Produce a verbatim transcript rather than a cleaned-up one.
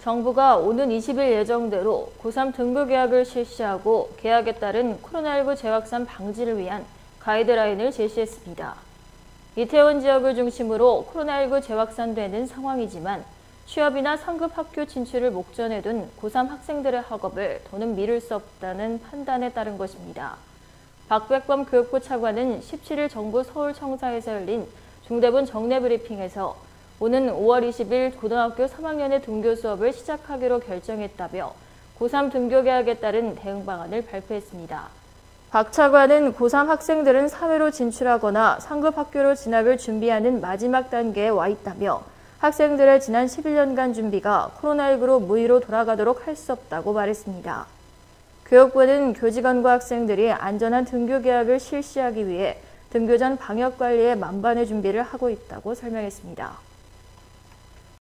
정부가 오는 이십 일 예정대로 고삼 등교 개학을 실시하고 개학에 따른 코로나십구 재확산 방지를 위한 가이드라인을 제시했습니다. 이태원 지역을 중심으로 코로나십구 재확산되는 상황이지만 취업이나 상급 학교 진출을 목전에 둔 고삼 학생들의 학업을 더는 미룰 수 없다는 판단에 따른 것입니다. 박백범 교육부 차관은 십칠 일 정부 서울청사에서 열린 중대본 정례 브리핑에서 오는 오월 이십일 고등학교 삼 학년의 등교 수업을 시작하기로 결정했다며 고삼 등교 개학에 따른 대응 방안을 발표했습니다. 박 차관은 고삼 학생들은 사회로 진출하거나 상급 학교로 진학을 준비하는 마지막 단계에 와 있다며 학생들의 지난 십일 년간 준비가 코로나십구로 무의로 돌아가도록 할 수 없다고 말했습니다. 교육부는 교직원과 학생들이 안전한 등교 개학을 실시하기 위해 등교 전 방역 관리에 만반의 준비를 하고 있다고 설명했습니다.